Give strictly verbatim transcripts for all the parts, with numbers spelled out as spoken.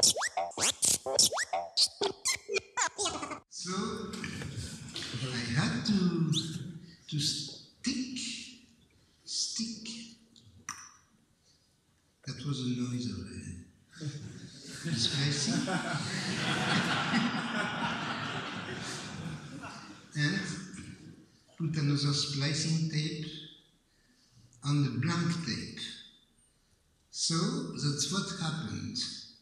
So I had to to stick, stick. That was a noise of a splicing. And put another splicing tape on the blank tape. So that's what happened.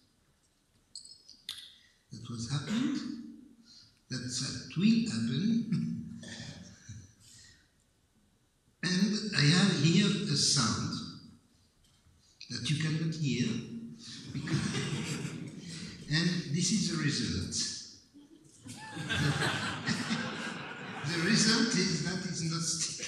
That was happened. That's that will happen. And I have here a sound that you cannot hear. Because and this is the result. The, the result is that it's not stick.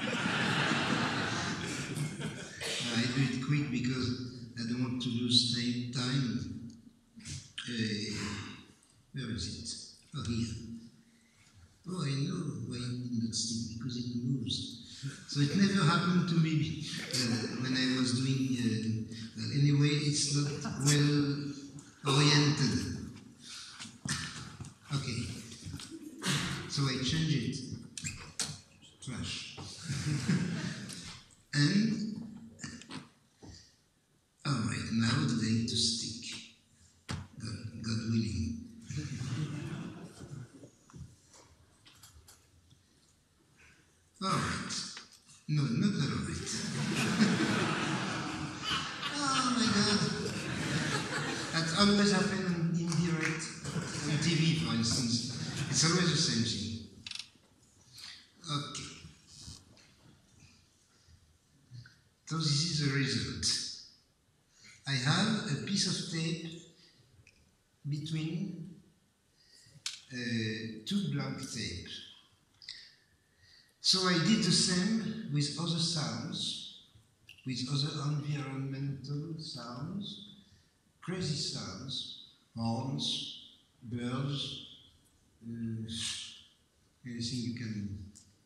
I do it quick because I don't want to lose time. Uh, where is it? Oh, here. Oh, I know why it did not stick, because it moves. So it never happened to me uh, when I was doing, uh, well, anyway, it's not well oriented. Okay. So I change it. Trash. And, alright, now it's going to stick. God, God willing. Alright. No, not alright. Oh my God. That always happens in direct on T V, for instance. It's always the same thing. Okay. So this is the result. I have a piece of tape between uh, two blank tapes. So I did the same with other sounds, with other environmental sounds, crazy sounds, horns, birds, uh, anything you can.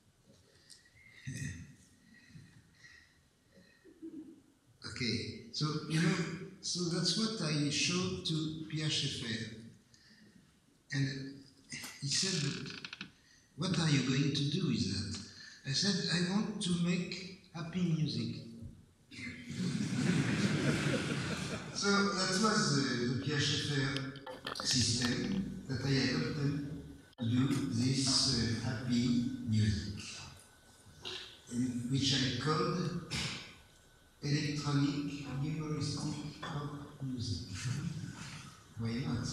Okay, so you know, so that's what I showed to Pierre Schaeffer, and he said, "What are you going to do with that?" I said, I want to make happy music. So that was the, the Pierre Schaeffer system that I adopted to do this uh, happy music, in which I called electronic humoristic pop music. Why not?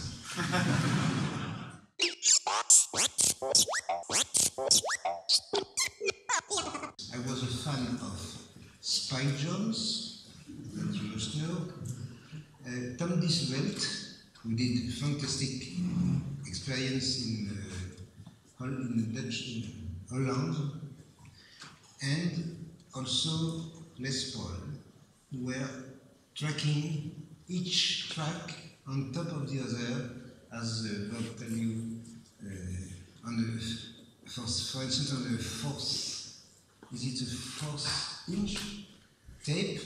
I was a fan of Spike Jones, that you must know, uh, Tom Diswelt, who did fantastic experience in, uh, in the Dutch in Holland, and also Les Paul, who were tracking each track on top of the other, as uh, Bob tell you, uh, on the, for, for instance, on the fourth. Is it a fourth inch tape?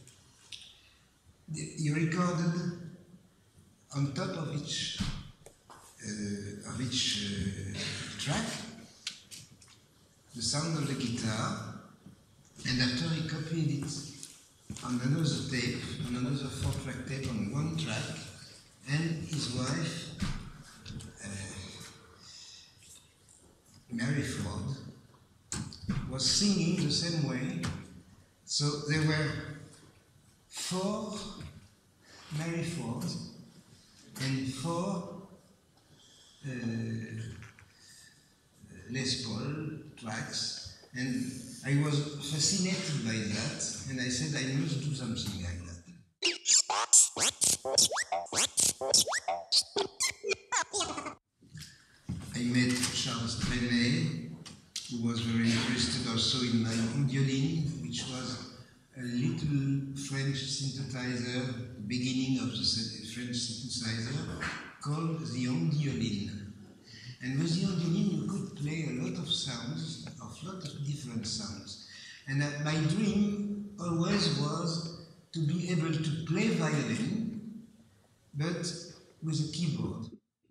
You recorded on top of each uh, of each uh, track the sound of the guitar, and after he copied it on another tape, on another four-track tape, on one track, and his wife, uh, Mary Ford, was singing the same way. So there were four Mary Fords and four uh, Les Paul tracks, and I was fascinated by that, and I said I must do something like that. I met Charles Trenet, who was very interested also in my Ondiolin, which was a little French synthesizer, the beginning of the French synthesizer, called the Ondiolin. And with the Ondiolin you could play a lot of sounds, a lot of different sounds. And uh, my dream always was to be able to play violin, but with a keyboard.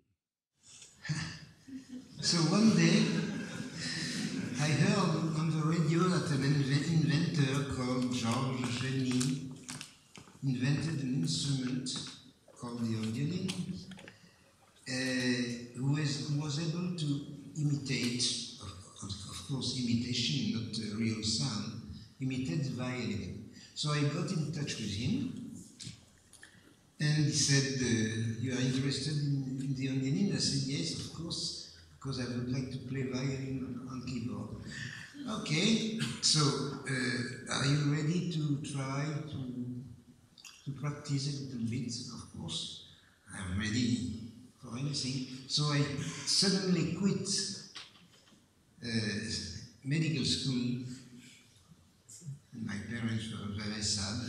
So one day, I heard on the radio that an inve inventor called Georges Genie invented an instrument called the ondioline, uh, who, was, who was able to imitate, of, of, of course imitation, not uh, real sound, imitate the violin. So I got in touch with him, and he said, uh, you are interested in, in the ondioline? I said, yes, of course, because I would like to play violin on, on keyboard. Okay, so uh, are you ready to try to to practice a little bit? Of course, I'm ready for anything. So I suddenly quit uh, medical school. My parents were very sad.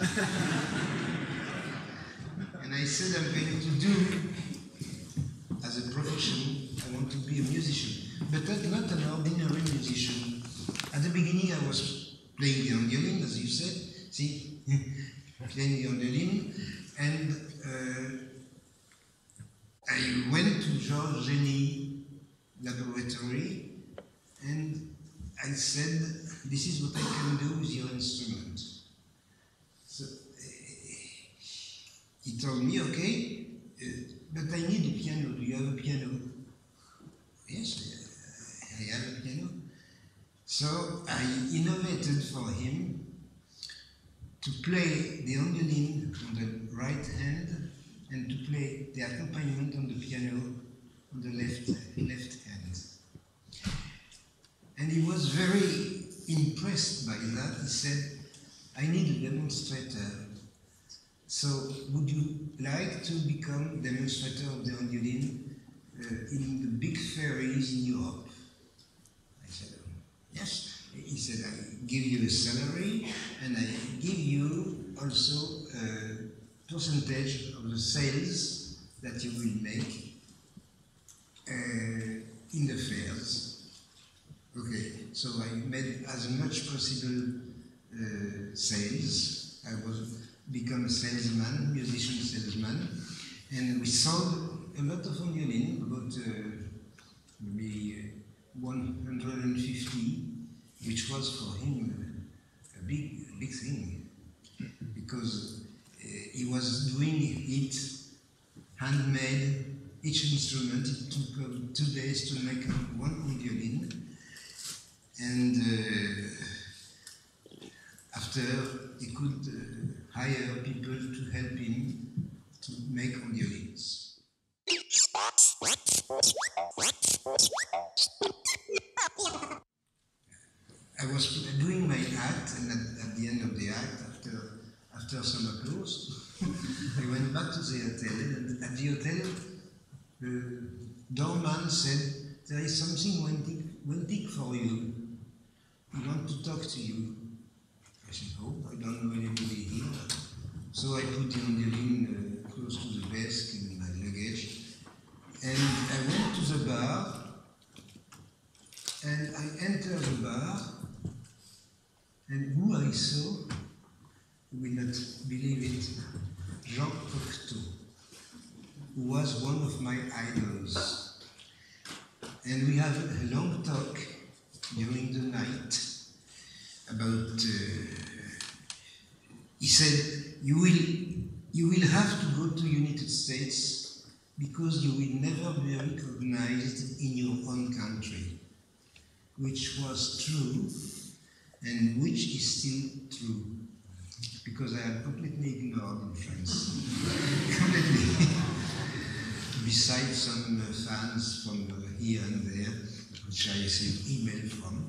And I said, I'm going to do, as a profession, I want to be a musician. But not an ordinary musician. At the beginning, I was playing the ondioline, as you said. See? Playing the ondioline, and uh, I went to Georges Genie laboratory, and I said, this is what I can do with your instrument. So uh, he told me, okay, uh, but I need a piano. Do you have a piano? Yes, I have a piano. So I innovated for him to play the ondioline on the right hand and to play the accompaniment on the piano on the left, left hand. And he was very impressed by that. He said, I need a demonstrator. So would you like to become demonstrator of the ondioline uh, in the big ferries in Europe? I said, yes. He said, I give you a salary, and I give you also a percentage of the sales that you will make uh, in the fairs. Okay, so I made as much possible uh, sales. I was become a salesman, musician salesman, and we sold a lot of ondioline, about uh, maybe one hundred fifty. Which was for him a big, a big thing, because uh, he was doing it handmade, each instrument. It took uh, two days to make one ondioline, and uh, after he could uh, hire people to help him to make ondiolines. I was doing my act, and at, at the end of the act, after, after some applause, I went back to the hotel, and at the hotel, the doorman said, there is something waiting, waiting for you. We want to talk to you. I said, oh, I don't know anybody here. So I put the ondioline uh, close to the desk in my luggage, and I went to the bar, and I entered the bar, and who I saw, you will not believe it, Jean Cocteau, who was one of my idols. And we had a long talk during the night about, uh, he said, you will, you will have to go to the United States because you will never be recognized in your own country, which was true, and which is still true, because I am completely ignored in France. Completely. Besides some uh, fans from uh, here and there, which I received email from.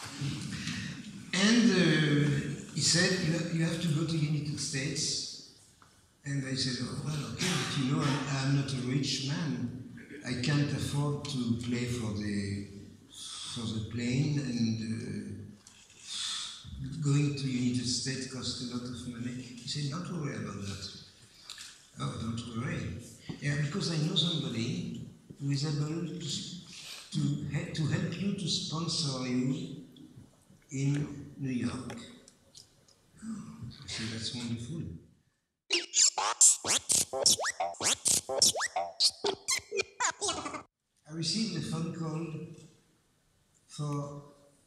And uh, he said, you, you have to go to the United States. And I said, oh, well, okay, but you know, I'm, I'm not a rich man. I can't afford to pay for the, for the plane, and uh, going to the United States costs a lot of money. He said, don't worry about that. Oh, don't worry. Yeah, because I know somebody who is able to, to, to help you, to sponsor you in New York. Oh, I said, that's wonderful. I received a phone call for,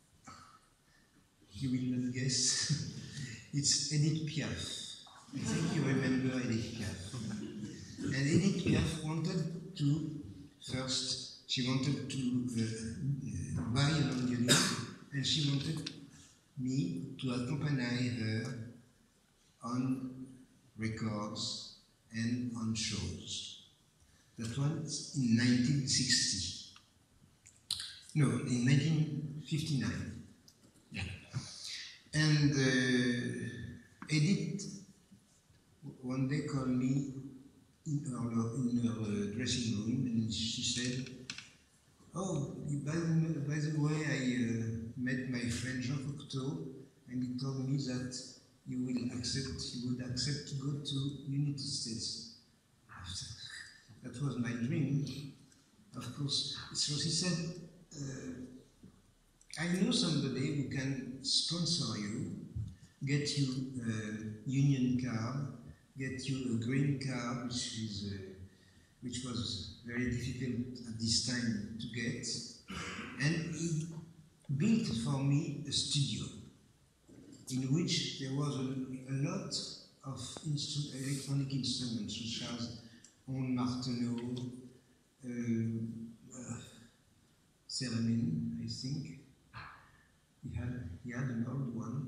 you will not guess, it's Edith Piaf. I think you remember Edith Piaf. And Edith Piaf wanted to, first, she wanted to uh, uh, buy an violin, and she wanted me to accompany her on records and on shows. That was in nineteen sixty. No, in nineteen fifty-nine. Yeah. And uh, Edith one day called me in her, in her uh, dressing room, and she said, "Oh, by the, by the way, I uh, met my friend Jean Cocteau, and he told me that you will accept, you would accept to go to United States." That was my dream, of course. So she said, uh, "I know somebody who can sponsor you, get you a union card, get you a green card, which is uh, which was very difficult at this time to get, and he built for me a studio in which there was a, a lot of instru electronic instruments, such as Onde Martenot, uh, uh, Theremin, I think. He had, he had an old one,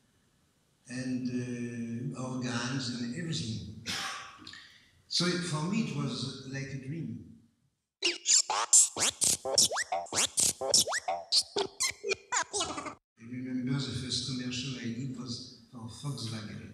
and uh, organs and everything. So it, for me it was like a dream. I remember the first commercial I did was for Volkswagen.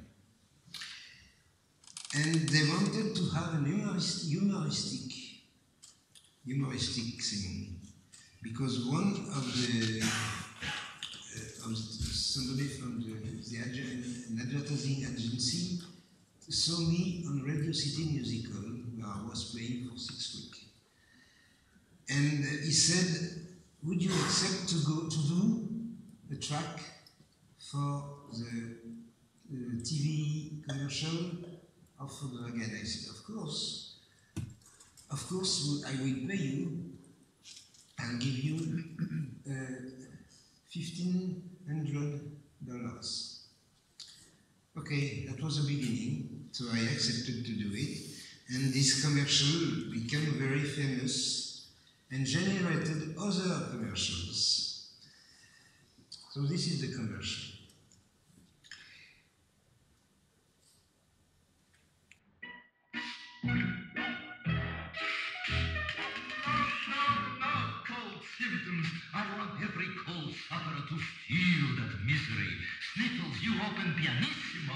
And they wanted to have an humorist, humoristic, humoristic thing, because one of the, uh, of somebody from the, the an advertising agency saw me on Radio City Musical, where I was playing for six weeks. And he said, "Would you accept to go to do a track for the, the T V commercial of Volkswagen?" I said, "Of course. Of course, I will pay you. I'll give you uh, fifteen hundred dollars. Okay, that was the beginning, so I accepted to do it, and this commercial became very famous and generated other commercials. So this is the commercial. Symptoms. I want every cold sufferer to feel that misery. Sniffles, you open pianissimo.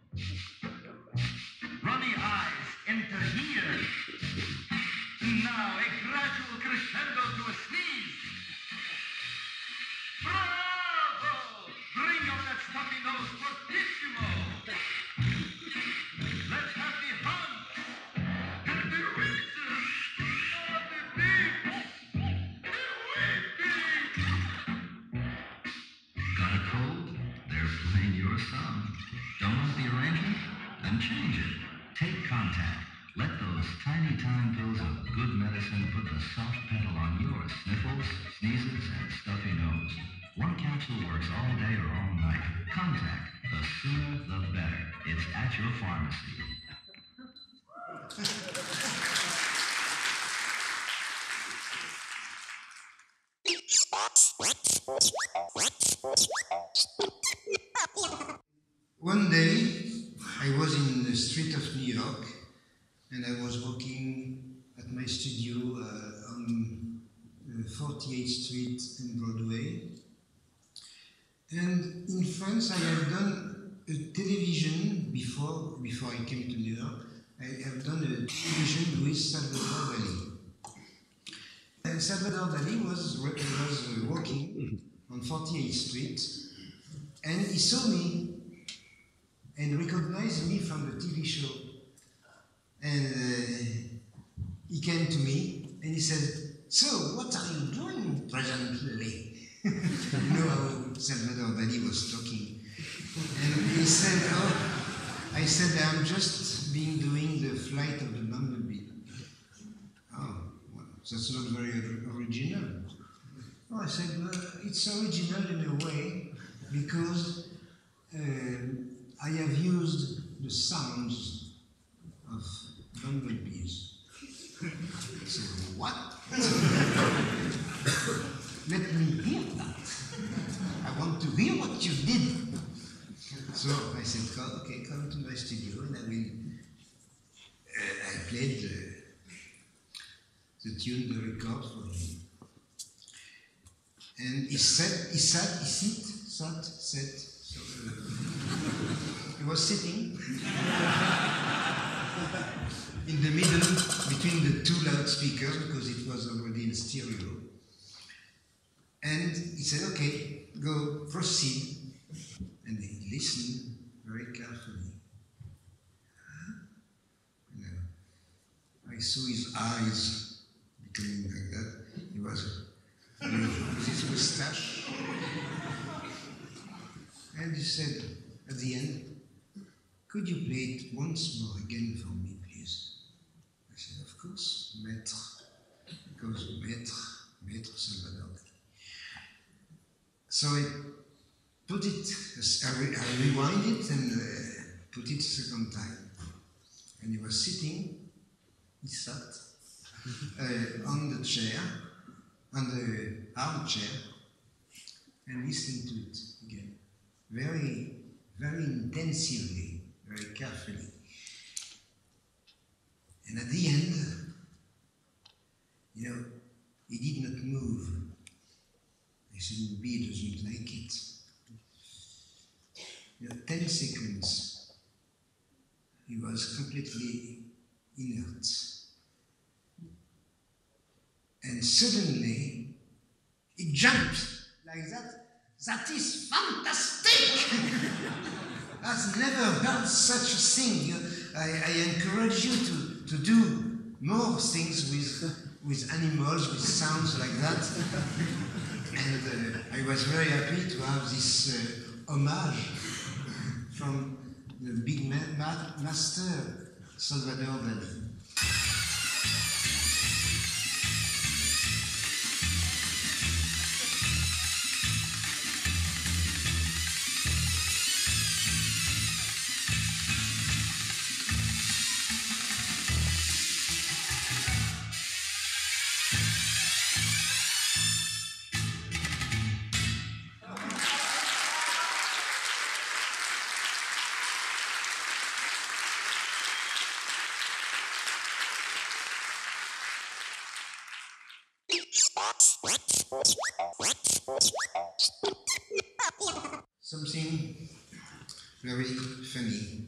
Runny eyes, enter here. Now a gradual crescendo to a sneeze. Bravo! Bring on that stuffy nose fortissimo. Let's have the hunt and the reason of the beat. Got a cold? They're playing your song. Don't like the arrangement? Then change it. Take Contact. Let those tiny time pills of good medicine put the soft pedal on your sniffles, sneezes, and stuffy nose. One capsule works all day or all night. Contact. The sooner, the better. It's at your pharmacy. One day, I was in the street of New York, and I was walking at my studio uh, on uh, forty-eighth Street and Broadway. And in France, I have done a television before, before I came to New York. I have done a television with Salvador Dali. And Salvador Dali was, was uh, walking on forty-eighth Street, and he saw me and recognized me from the T V show. And uh, he came to me and he said, "So, what are you doing presently?" You know how Salvador Dali was talking. And he said, "Oh," I said, "I'm just being doing the flight of the bumblebee." that's not very original. Oh, I said, well, it's original in a way because uh, I have used the sounds of bumblebees. I said, what? Let me hear that. I want to hear what you did. So I said, okay, come to my studio and I will. Uh, I played the, the tune, the record for him. And he sat, he sat, he sit, sat, sat. So, uh, he was sitting in the middle between the two loudspeakers because it was already in stereo. And he said, okay, go, proceed. And he listened very carefully. You know, I saw his eyes becoming like that. He was with his moustache. And he said, at the end, could you play it once more again for me, please? I said, of course, Maître. Because Maître, Maître Salvador Dali. So I put it, I, re I rewind it and uh, put it a second time. And he was sitting, he sat uh, on the chair, on the armchair, and listening to it again. Very, very intensively, very carefully. And at the end, you know, he did not move. I said, B doesn't like it. You know, ten seconds, he was completely inert. And suddenly, he jumped like that. That is fantastic! I've never heard such a thing. I, I encourage you to, to do more things with, with animals, with sounds like that. And uh, I was very happy to have this uh, homage from the big ma ma master, Salvador Dali. Something very funny.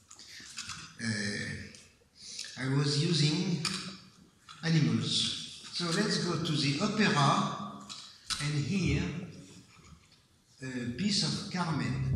Uh, I was using animals. So let's go to the opera and hear a piece of Carmen.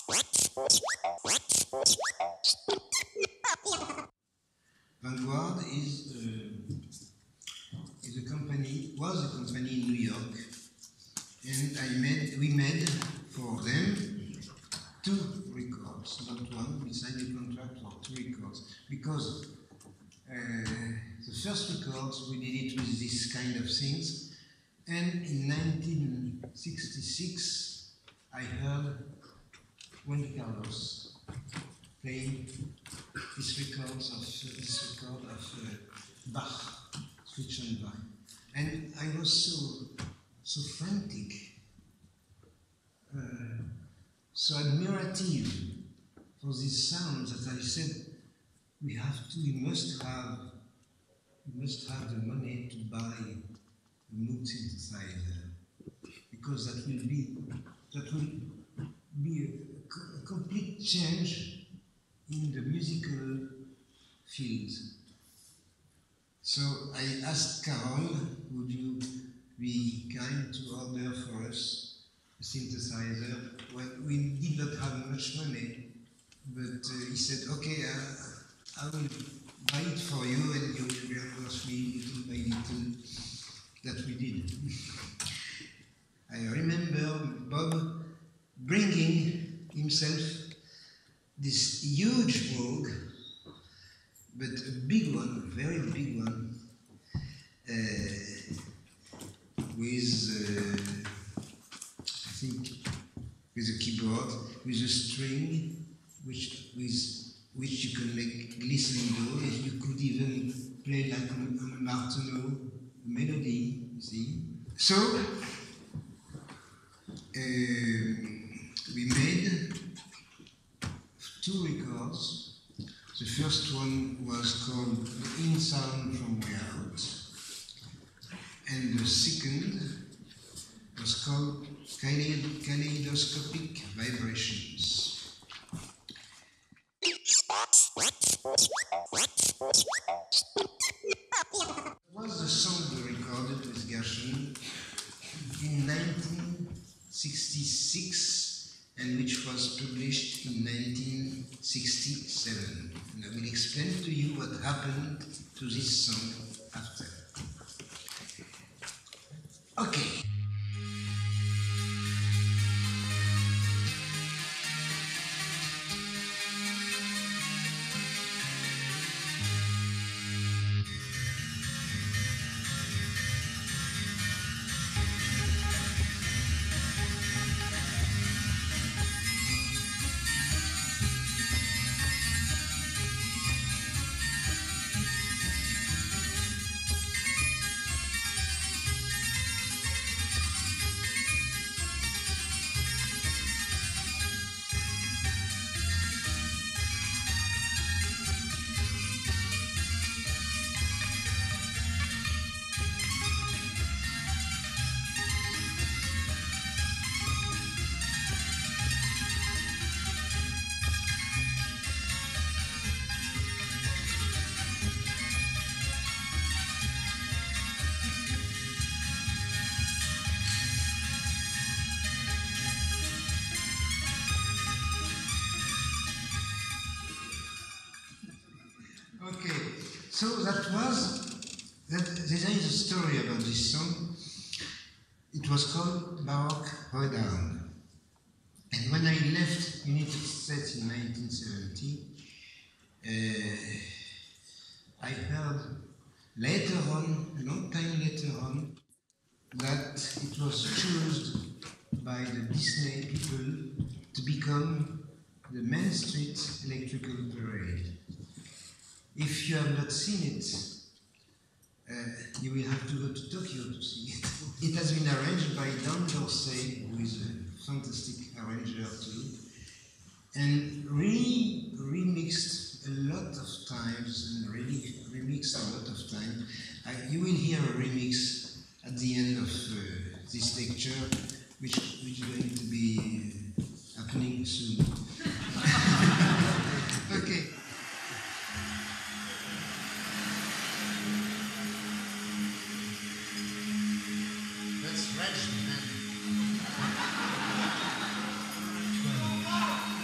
Vanguard is, uh, is a company, was a company in New York, and I made, we made for them two records, not one. We signed a contract for two records because uh, the first records we did it with this kind of things, and in nineteen sixty-six I heard Juan Carlos playing this records of uh, this record of uh, Bach, Fritz Bach, and I was so so frantic, uh, so admirative for these sounds that I said, we have to, we must have, we must have the money to buy a Moog synthesizer, because that will be that will be a, a complete change in the musical field. So I asked Carol, would you be kind to order for us a synthesizer? Well, we did not have much money, but uh, he said, okay, uh, I will buy it for you and you will reimburse me little by little. That we did. I remember Bob bringing himself this huge Moog, but a big one, a very big one, uh, with, uh, I think, with a keyboard, with a string, which with which you can make glissando, and you could even play like a, a Martineau melody, you see. So, uh, we made two records. The first one was called In Sound from Way Out, and the second was called Kaleidoscopic Vibrations. Was the song we recorded with Gershwin in nineteen sixty-six and which was published in nineteen sixty-seven. And I will explain to you what happened to this song after. Okay. Okay, so that was, that, there is a story about this song. It was called Baroque Hoedown. And when I left United States in nineteen seventy, uh, I heard later on, a long time later on, that it was chosen by the Disney people to become the Main Street Electrical Parade. If you have not seen it, uh, you will have to go to Tokyo to see it. It has been arranged by Don Dorsey, who is a fantastic arranger too, and re remixed a lot of times, and really remixed a lot of time. Uh, you will hear a remix at the end of uh, this lecture, which, which is going to be uh, happening soon. Okay. That's French, man.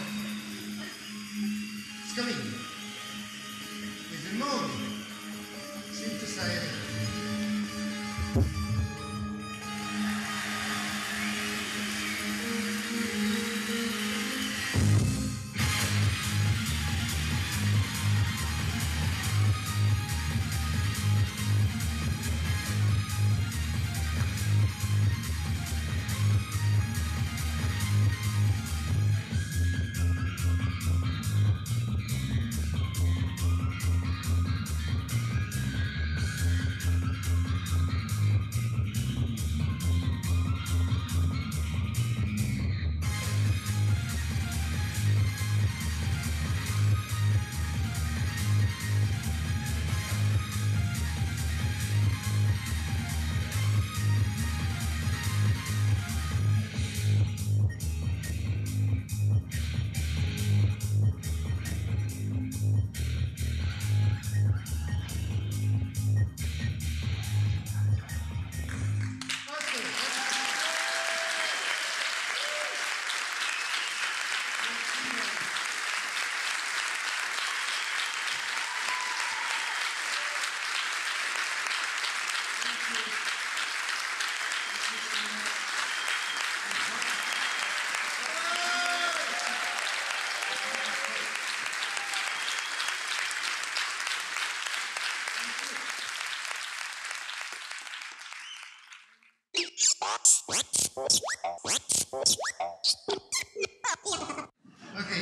Okay,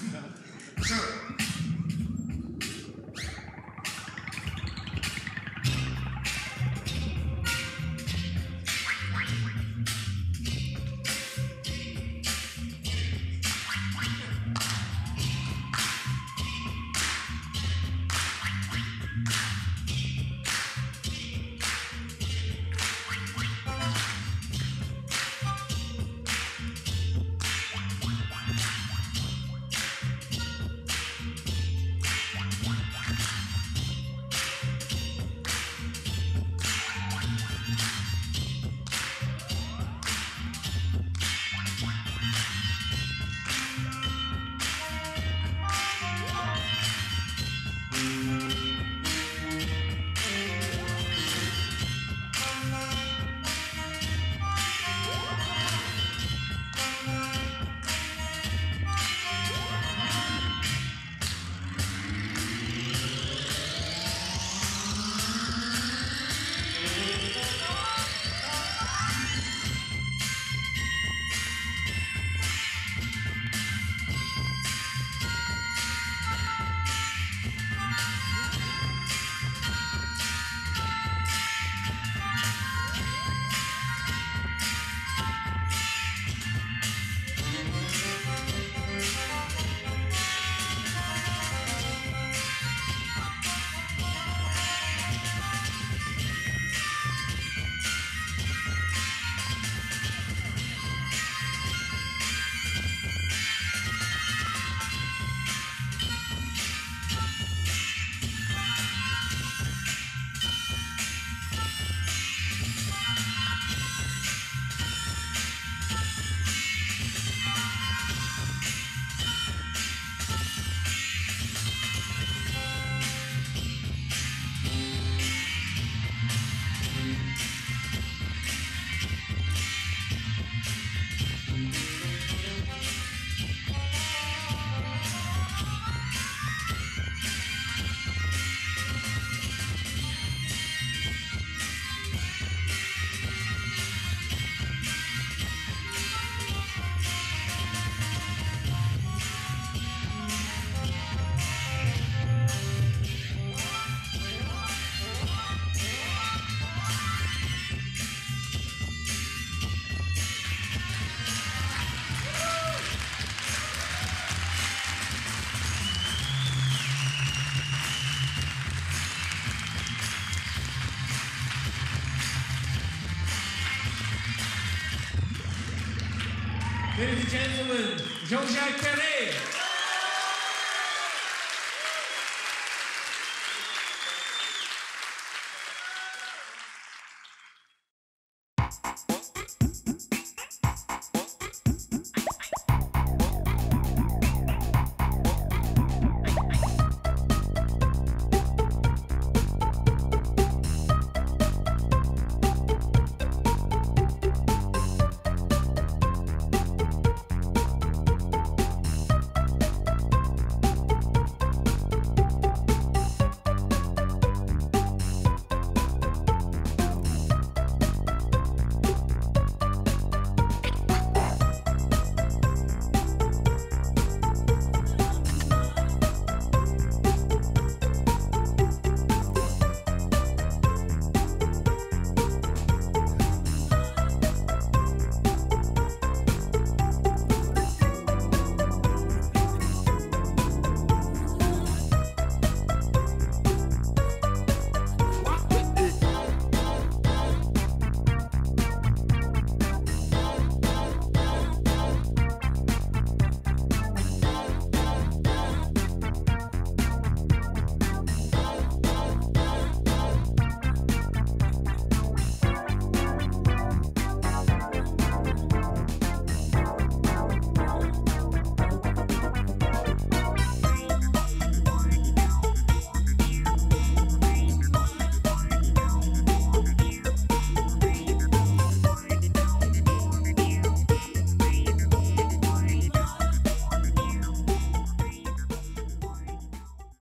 so Ladies and gentlemen, Jean-Jacques Perret.